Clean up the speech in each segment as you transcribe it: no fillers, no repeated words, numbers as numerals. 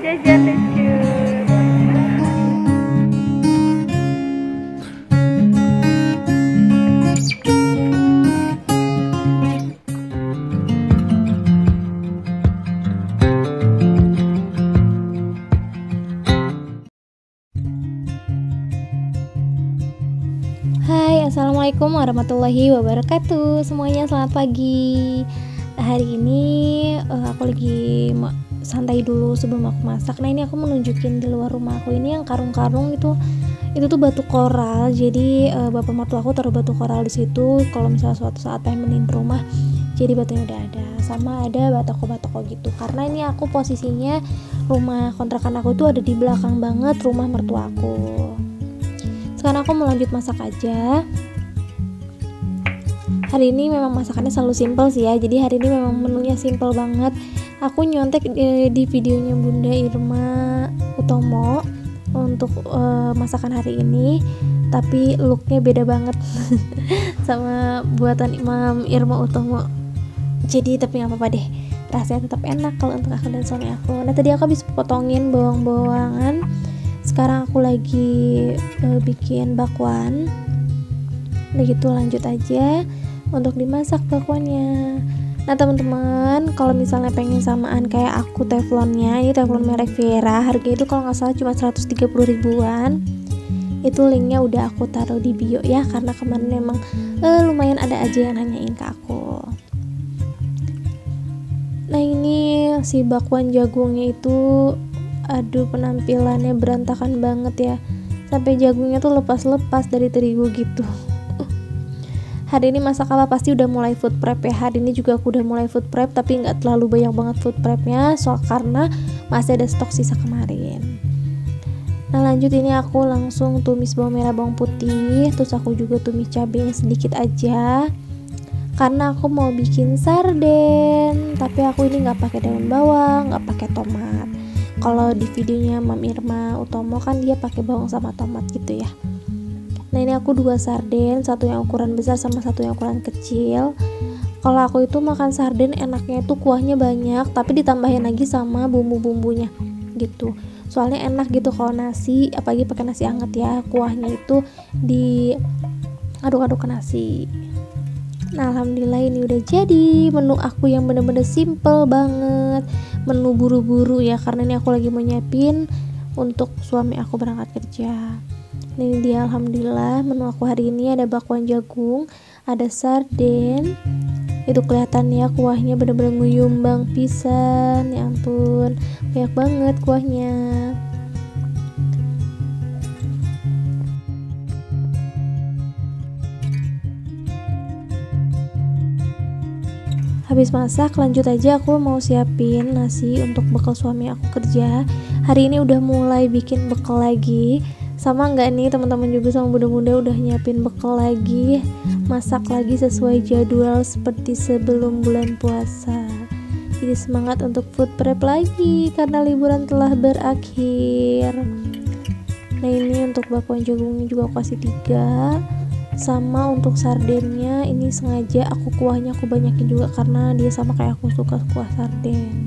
Jajan lucu. Hai, assalamualaikum warahmatullahi wabarakatuh. Semuanya selamat pagi. Hari ini aku lagi santai dulu sebelum aku masak. Nah, ini aku menunjukin di luar rumah aku ini yang karung-karung itu tuh batu koral. Jadi bapak mertua aku taruh batu koral di situ. Kalau misalnya suatu saat pengen bersihin rumah, jadi batunya udah ada. Sama ada batako-batako gitu. Karena ini aku posisinya rumah kontrakan aku tuh ada di belakang banget rumah mertua aku. Sekarang aku mau lanjut masak aja. Hari ini memang masakannya selalu simple sih ya. Jadi hari ini memang menunya simple banget. Aku nyontek di videonya Bunda Irma Utomo untuk masakan hari ini, tapi looknya beda banget sama buatan Imam Irma Utomo. Jadi tapi nggak apa-apa deh, rasanya tetap enak kalau untuk aku dan suami aku. Nah, tadi aku habis potongin bawang-bawangan. Sekarang aku lagi bikin bakwan. Udah gitu lanjut aja untuk dimasak bakwannya. Nah teman-teman, kalau misalnya pengen samaan kayak aku teflonnya, ini teflon merek Vera, harganya itu kalau nggak salah cuma 130 ribuan. Itu linknya udah aku taruh di bio ya, karena kemarin memang lumayan ada aja yang nanyain ke aku. Nah ini si bakwan jagungnya itu, aduh penampilannya berantakan banget ya, sampai jagungnya tuh lepas-lepas dari terigu gitu. Hari ini masak apa pasti udah mulai food prep ya. Hari ini juga aku udah mulai food prep, tapi nggak terlalu banyak banget food prepnya, karena masih ada stok sisa kemarin. Nah lanjut, ini aku langsung tumis bawang merah, bawang putih, terus aku juga tumis cabenya sedikit aja karena aku mau bikin sarden. Tapi aku ini nggak pakai daun bawang, nggak pakai tomat. Kalau di videonya Mam Irma Utomo kan dia pakai bawang sama tomat gitu ya. Nah ini aku 2 sarden, satu yang ukuran besar sama satu yang ukuran kecil. Kalau aku itu makan sarden enaknya itu kuahnya banyak, tapi ditambahin lagi sama bumbu-bumbunya gitu. Soalnya enak gitu kalau nasi, apalagi pakai nasi hangat ya, kuahnya itu diaduk-aduk ke nasi. Nah alhamdulillah ini udah jadi menu aku yang bener-bener simple banget, menu buru-buru ya, karena ini aku lagi mau nyiapin untuk suami aku berangkat kerja. Nah, ini dia alhamdulillah menu aku hari ini. Ada bakwan jagung, ada sarden, itu kelihatan ya kuahnya bener-bener nguyumbang pisan, ya ampun banyak banget kuahnya. Habis masak lanjut aja aku mau siapin nasi untuk bekal suami aku kerja. Hari ini udah mulai bikin bekal lagi. Sama nggak nih teman-teman juga sama bunda-bunda udah nyiapin bekal lagi, masak lagi sesuai jadwal seperti sebelum bulan puasa. Jadi semangat untuk food prep lagi karena liburan telah berakhir. Nah ini untuk bakwan jagungnya juga aku kasih 3. Sama untuk sardennya ini sengaja kuahnya aku banyakin juga karena dia sama kayak aku suka kuah sarden.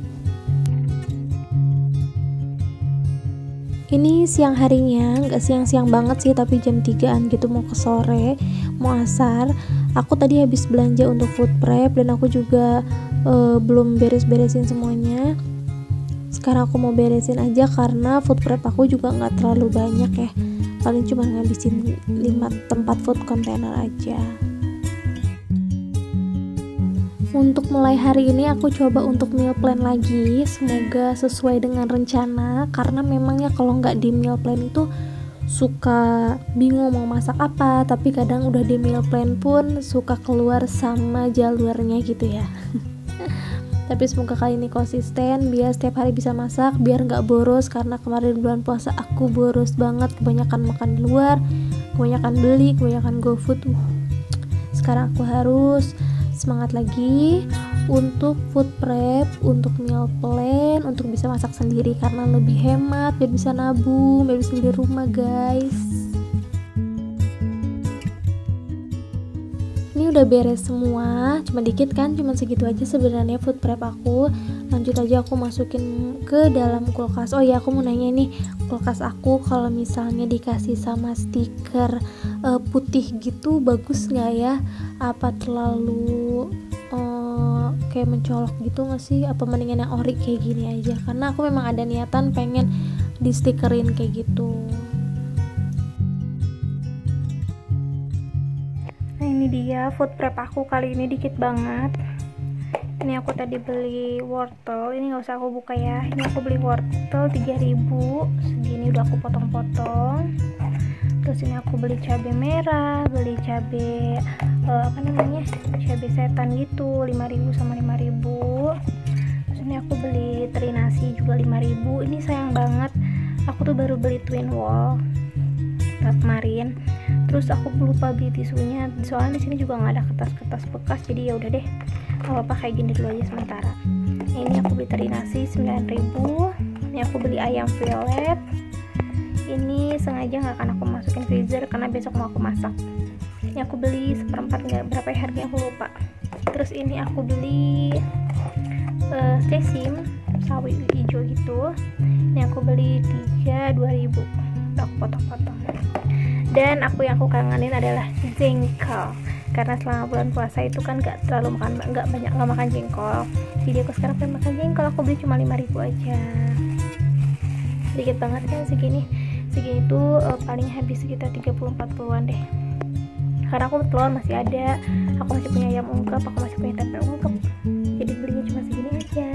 Ini siang harinya, nggak siang-siang banget sih, tapi jam 3-an gitu, mau ke sore, mau asar. Aku tadi habis belanja untuk food prep dan aku juga belum beres-beresin semuanya. Sekarang aku mau beresin aja karena food prep aku juga nggak terlalu banyak ya, paling cuma ngabisin 5 tempat food container aja. Untuk mulai hari ini aku coba untuk meal plan lagi, semoga sesuai dengan rencana, karena memangnya kalau nggak di meal plan itu suka bingung mau masak apa, tapi kadang udah di meal plan pun suka keluar sama jalurnya gitu ya. Tapi semoga kali ini konsisten biar setiap hari bisa masak, biar nggak boros, karena kemarin bulan puasa aku boros banget, kebanyakan makan di luar, kebanyakan beli, kebanyakan GoFood. Sekarang aku harus semangat lagi untuk food prep, untuk meal plan, untuk bisa masak sendiri karena lebih hemat, biar bisa nabung, biar bisa beli rumah guys. Ini ini udah beres semua, cuma dikit kan, cuma segitu aja sebenarnya food prep aku. Lanjut aja aku masukin ke dalam kulkas. Oh ya, aku mau nanya nih, kulkas aku kalau misalnya dikasih sama stiker putih gitu bagus nggak ya? Apa terlalu kayak mencolok gitu nggak sih? Apa mendingan yang ori kayak gini aja? Karena aku memang ada niatan pengen di stikerin kayak gitu. Nah ini dia food prep aku kali ini, dikit banget. Ini aku tadi beli wortel, ini nggak usah aku buka ya. Ini aku beli wortel 3.000, segini udah aku potong-potong. Terus ini aku beli cabai merah, beli cabai cabai setan gitu 5.000 sama 5.000. Terus ini aku beli teri nasi juga 5.000. Ini sayang banget, aku tuh baru beli twin wall kemarin. Terus aku lupa beli tisunya, soalnya di sini juga nggak ada kertas-kertas bekas, jadi ya udah deh, nggak apa-apa kayak gini dulu aja sementara. Nah, ini aku beli teri nasi 9.000. Ini aku beli ayam violet. Ini sengaja nggak akan aku masukin freezer karena besok mau aku masak. Ini aku beli seperempat, nggak berapa ya harganya aku lupa. Terus ini aku beli sesim sawi hijau gitu. Ini aku beli 2.000. Udah aku potong-potong. Dan yang aku kangenin adalah jengkol, karena selama bulan puasa itu kan nggak banyak makan jengkol. Jadi aku sekarang pengen makan jengkol. Aku beli cuma 5.000 aja, sedikit banget kan. Segini tuh paling habis sekitar 30-40an deh, karena aku telur masih ada, aku masih punya ayam ungkep, aku masih punya tempe ungkep, jadi belinya cuma segini aja.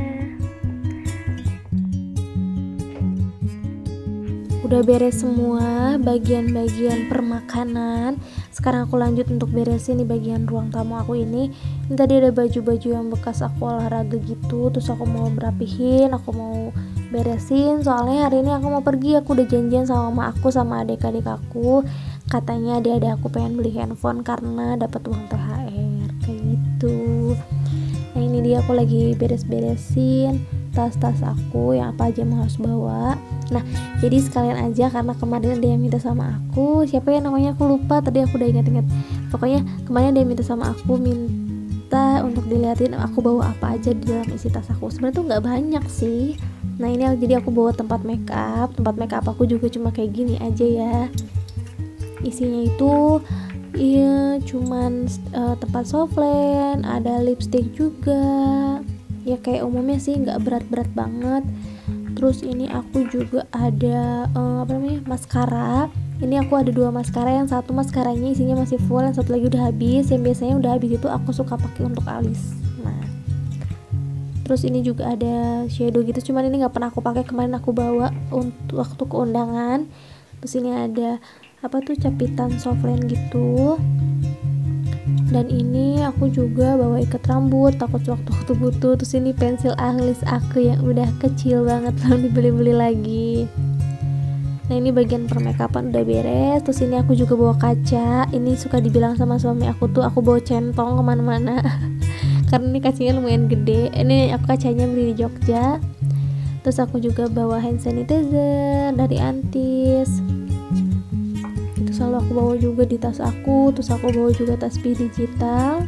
Udah beres semua bagian-bagian permakanan. Sekarang aku lanjut untuk beresin di bagian ruang tamu aku ini. Ini tadi ada baju-baju yang bekas aku olahraga gitu, terus aku mau berapihin, aku mau beresin. Soalnya hari ini aku mau pergi, aku udah janjian sama mama aku sama adik-adik aku. Katanya adik-adik aku pengen beli handphone karena dapat uang THR kayak gitu. Nah ini dia, aku lagi beres-beresin tas-tas aku yang apa aja mau harus bawa. Nah jadi sekalian aja, karena kemarin ada yang minta sama aku, siapa ya namanya aku lupa, tadi aku udah ingat-ingat. Pokoknya kemarin ada yang minta sama aku, minta untuk diliatin aku bawa apa aja di dalam isi tas aku. Sebenarnya tuh nggak banyak sih. Nah ini jadi aku bawa tempat make up aku juga cuma kayak gini aja ya. Isinya itu cuman tempat softline, ada lipstick juga. Ya kayak umumnya sih, nggak berat-berat banget. Terus ini aku juga ada maskara. Ini aku ada 2 maskara, yang satu maskaranya isinya masih full, yang satu lagi udah habis. Yang biasanya udah habis itu aku suka pakai untuk alis. Nah terus ini juga ada shadow gitu, cuman ini nggak pernah aku pakai, kemarin aku bawa untuk waktu ke undangan. Terus ini ada capitan softline gitu. Dan ini aku juga bawa ikat rambut, takut waktu butuh. Terus ini pensil alis aku yang udah kecil banget, belum dibeli-beli lagi. Nah ini bagian permakeupan udah beres. Terus ini aku juga bawa kaca. Ini suka dibilang sama suami aku tuh aku bawa centong kemana-mana karena ini kacanya lumayan gede. Ini aku kacanya beli di Jogja. Terus aku juga bawa hand sanitizer dari Antis, selalu aku bawa juga di tas aku. Terus aku bawa juga tasbih digital.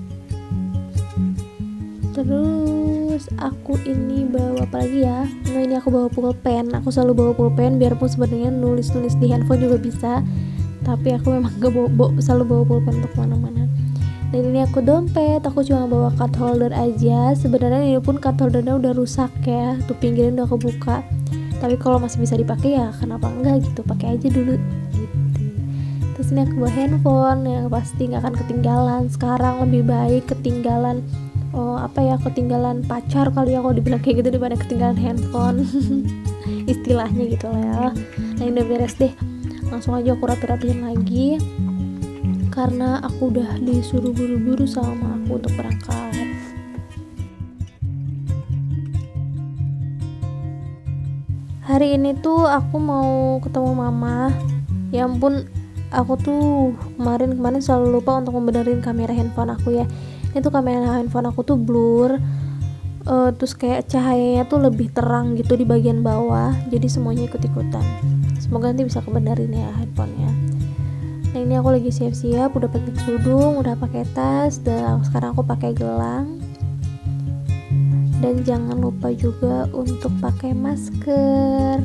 Terus aku ini bawa apa lagi ya? Nah ini aku bawa pulpen. Aku selalu bawa pulpen, biarpun sebenarnya nulis di handphone juga bisa, tapi aku memang gak selalu bawa pulpen untuk mana-mana. Dan ini aku dompet, aku cuma bawa card holder aja. Sebenarnya ini pun card holdernya udah rusak ya, tuh pinggirnya udah kebuka. Tapi kalau masih bisa dipakai ya kenapa enggak gitu, pakai aja dulu gitu. Terus ini aku bawa handphone yang pasti nggak akan ketinggalan. Sekarang lebih baik ketinggalan ketinggalan pacar kali ya kalau dibilang kayak gitu, daripada ketinggalan handphone istilahnya gitu lah ya. Nah ini udah beres deh, langsung aja aku rapi-rapiin lagi karena aku udah disuruh buru-buru sama aku untuk berangkat. Hari ini tuh aku mau ketemu mama. Ya ampun, aku tuh kemarin selalu lupa untuk membenerin kamera handphone aku ya. Ini tuh kamera handphone aku tuh blur, terus kayak cahayanya tuh lebih terang gitu di bagian bawah, jadi semuanya ikut-ikutan. Semoga nanti bisa kebenerin ya handphonenya. Nah ini aku lagi siap-siap, udah pakai kerudung, udah pakai tas, dan sekarang aku pakai gelang. Dan jangan lupa juga untuk pakai masker.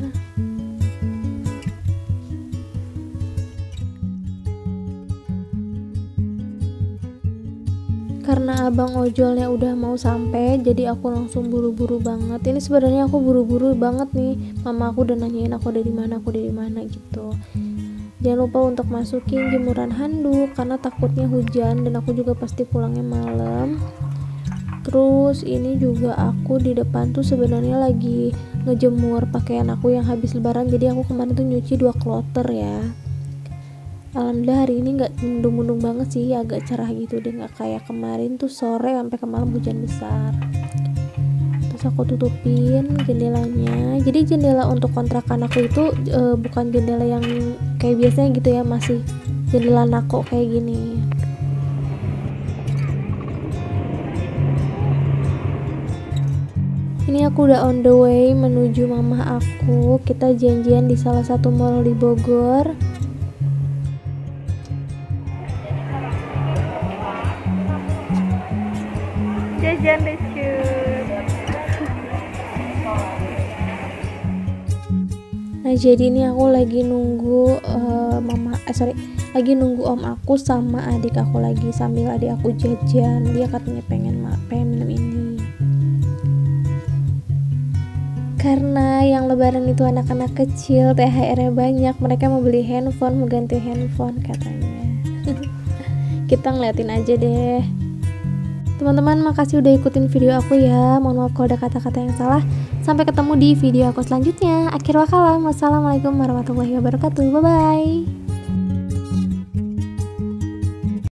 Karena abang ojolnya udah mau sampai, jadi aku langsung buru-buru banget. Ini sebenarnya aku buru-buru banget nih. Mama aku udah nanyain aku dari mana gitu. Jangan lupa untuk masukin jemuran handuk karena takutnya hujan dan aku juga pasti pulangnya malam. Terus ini juga aku di depan tuh sebenarnya lagi ngejemur pakaian aku yang habis lebaran. Jadi aku kemarin tuh nyuci 2 kloter ya. Alhamdulillah hari ini nggak mendung-mendung banget sih, agak cerah gitu deh, nggak kayak kemarin tuh sore sampai ke malam hujan besar. Terus aku tutupin jendelanya. Jadi jendela untuk kontrakan aku itu bukan jendela yang kayak biasanya gitu ya, masih jendela nako kayak gini. Ini aku udah on the way menuju mama aku. Kita janjian di salah satu mall di Bogor. Jajan deh cuy. Nah jadi ini aku lagi nunggu lagi nunggu om aku sama adik aku lagi, sambil adik aku jajan. Dia katanya pengen minum ini. Karena yang lebaran itu anak-anak kecil, THR-nya banyak, mereka mau beli handphone, mau ganti handphone katanya. Kita ngeliatin aja deh. Teman-teman, makasih udah ikutin video aku ya. Mohon maaf kalau ada kata-kata yang salah. Sampai ketemu di video aku selanjutnya. Akhir wakalam. Wassalamualaikum warahmatullahi wabarakatuh. Bye-bye.